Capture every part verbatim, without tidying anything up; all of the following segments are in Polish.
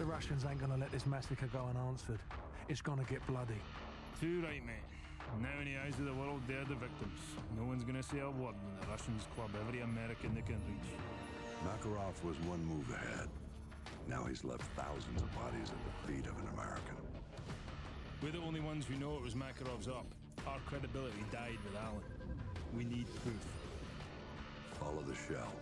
The Russians ain't gonna let this massacre go unanswered. It's gonna get bloody. Too right, mate. Now in the eyes of the world, they're the victims. No one's gonna say a word when the Russians club every American they can reach. Makarov was one move ahead. Now he's left thousands of bodies at the feet of an American. We're the only ones who know it was Makarov's up. Our credibility died with Allen. We need proof. Follow the shell.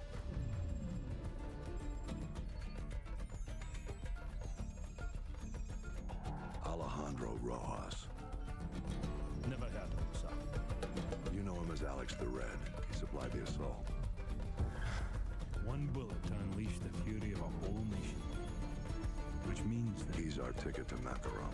Alejandro Rojas. Never heard of him, sir. You know him as Alex the Red. He supplied the assault. One bullet to unleash the fury of a whole nation. Which means that He's our ticket to Makarov.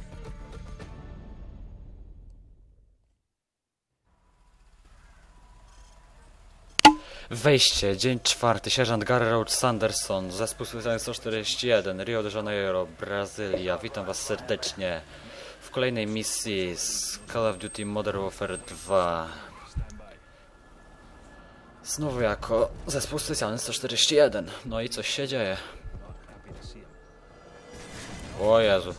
Wejście, dzień czwarty, sierżant Gary Roach Sanderson, zespół specjalny sto czterdzieści jeden, Rio de Janeiro, Brazylia. Witam was serdecznie w kolejnej misji z Call of Duty Modern Warfare dwa. Znowu jako zespół specjalny sto czterdzieści jeden. No i coś się dzieje. O Jezu.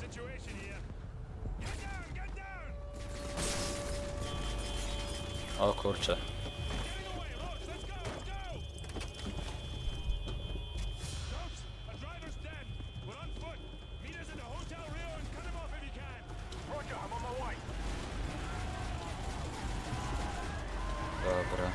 O kurczę. Dobra.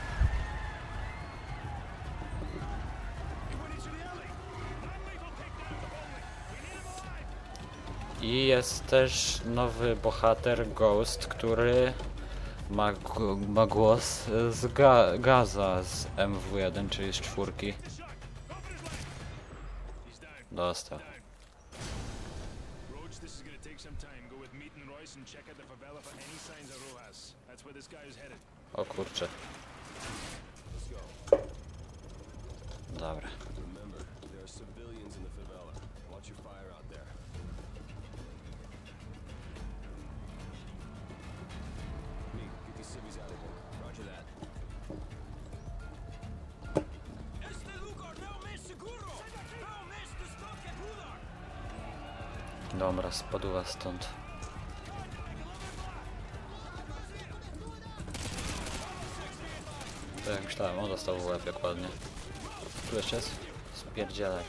I jest też nowy bohater Ghost, który ma, ma głos z ga Gaza z M W jeden, czyli z czwórki. Dostał. O kurczę. Dobra. Dobra, spadła stąd. Tak jak myślałem, on dostał w łeb jak ładnie. Tu jeszcze jest? Spierdzielaj.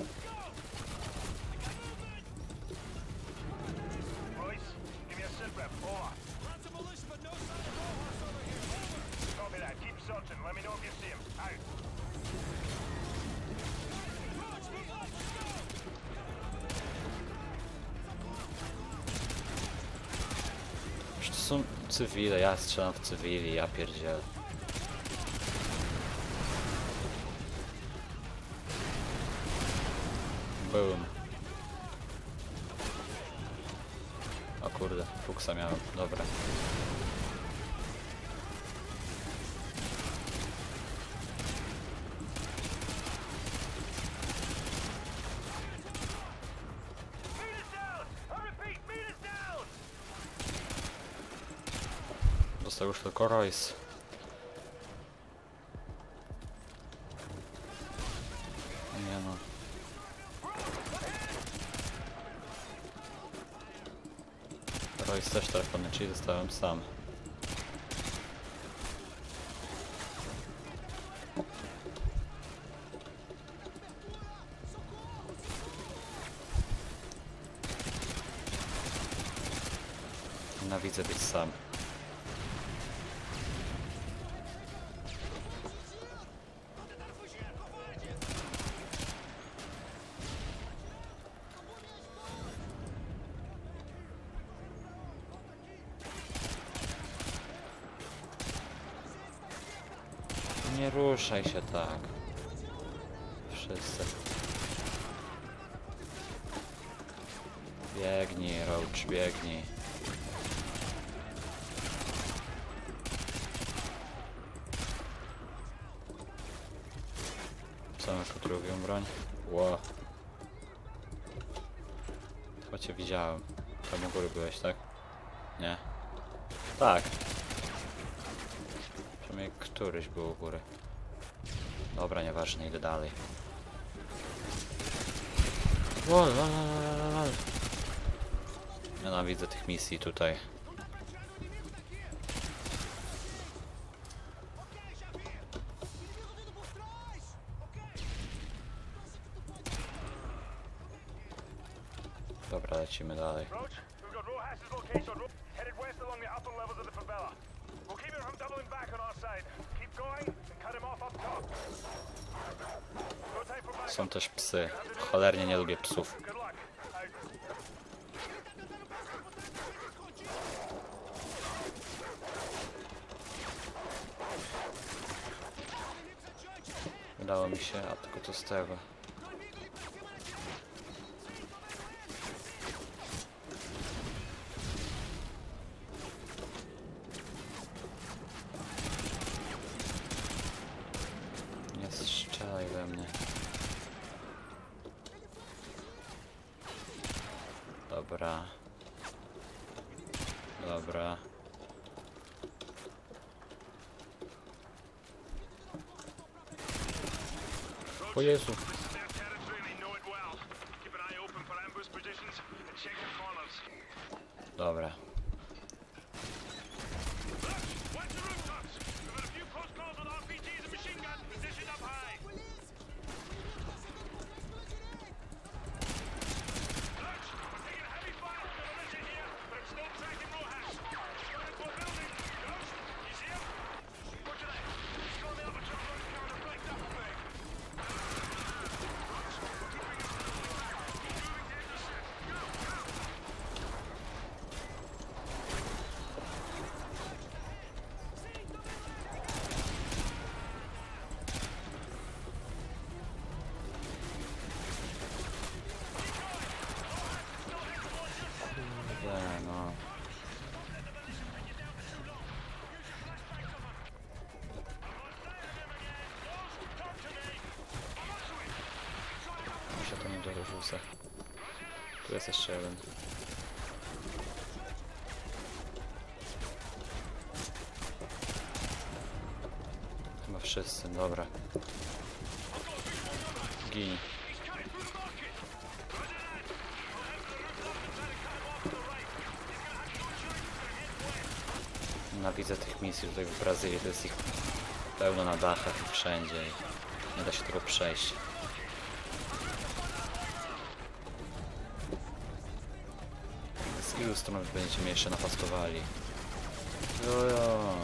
To są cywile, ja strzelam w cywili, ja pierdzielę. Boom. O kurde, fuksa miałem, dobra. Dostał już tylko Royce. Nie no. Royce też telefony, czyli zostałem sam. Nienawidzę być sam. Nie ruszaj się tak. Wszyscy. Biegnij, Roach, biegnij. Co masz tu drugą broń? Ło. Chyba cię widziałem. Tam u góry byłeś, tak? Nie. Tak. Przynajmniej któryś był u góry. Dobra, nieważne, idę dalej. Lol, lol, lol, lol. Nienawidzę tych misji tutaj. Dobra, lecimy dalej. Są też psy. Cholernie nie lubię psów. Udało mi się, a tylko co z tego? Nie strzelaj we mnie. Dobra. Dobra. O Jezu. Dobra. No. Mi się to nie dorzucę. Tu jest jeszcze jeden. Chyba wszyscy, dobra. Gin. Nienawidzę tych misji tutaj w Brazylii, to jest ich pełno na dachach i wszędzie i nie da się tego przejść. Z ilu stron będziecie mnie jeszcze napastowali? Jojo.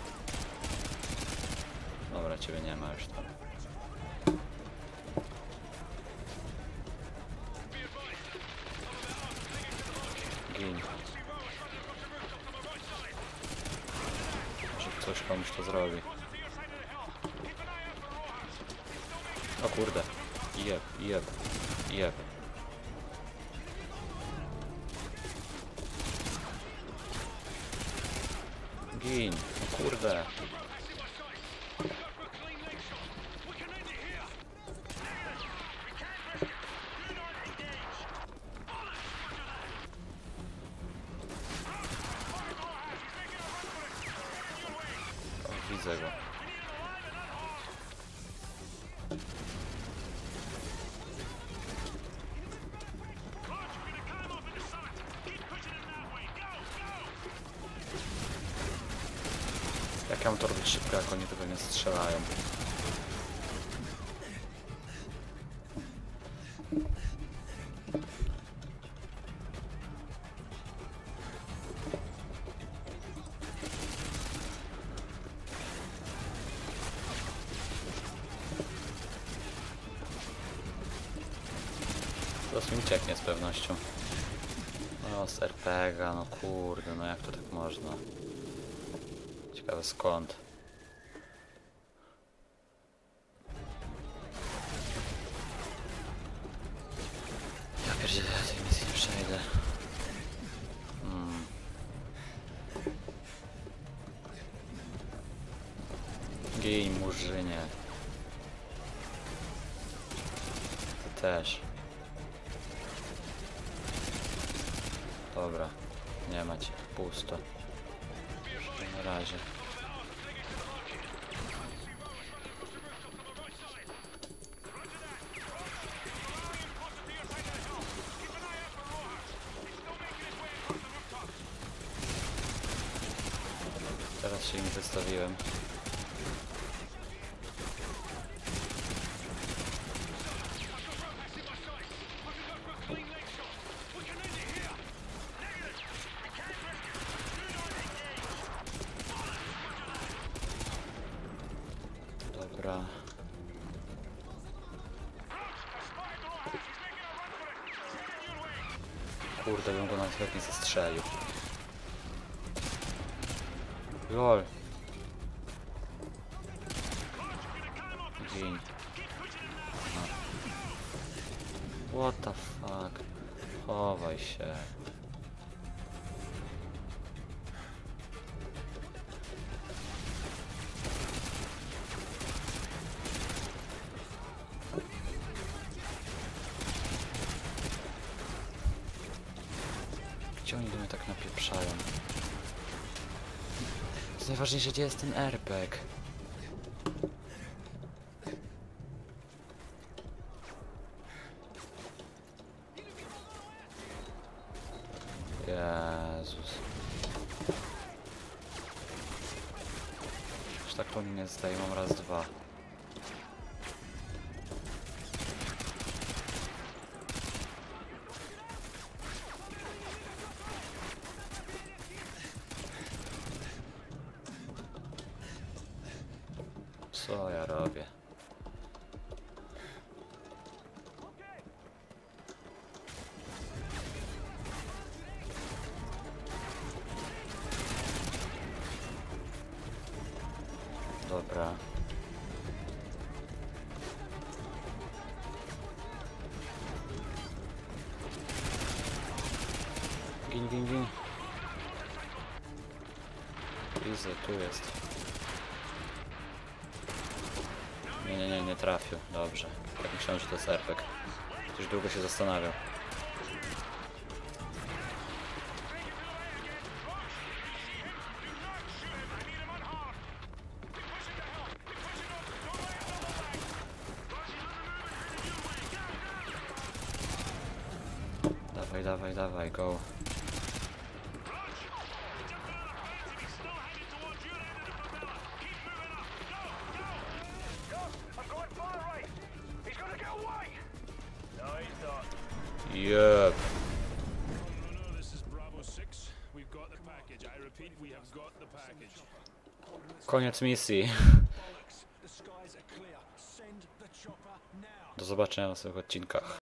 Dobra, ciebie nie ma już tam. Gin. Coś komuś to zrobi. O kurde. Jeb, jeb, jeb. Gin. O kurde. Widzę go. Jak ja mam to robić szybko, jak oni tego nie strzelają? Los mi ucieknie z pewnością. No z er pe gie a, no kurde, no jak to tak można? Ciekawe skąd. Ja pierdzielę, ja tej misji nie przejdę. Hmm. Gej, murzynie. Ty też. Dobra, nie macie, pusto. Na razie. Teraz się im wystawiłem. Dobra. Kurde, bym go nawet chętnie zestrzelił. Lol. Gin. Aha. What the fuck? Chowaj się. Gdzie oni do mnie tak napieprzają? To najważniejsze, gdzie jest ten airbag? Jezus. Aż tak to mi nie zdaje, mam raz, dwa. Co ja robię? Dobra. Gin, gin, gin. Widzę, tu jest. Nie, nie, nie, nie trafił. Dobrze. Tak myślałem, że to jest airbag. Już długo się zastanawiał. Dawaj, dawaj, dawaj, go. Yep. No, this is Bravo six. We've got the package. I repeat, we have got the package. Koniec misji. The skies are clear. Send the chopper now. Do zobaczenia w następnych odcinkach.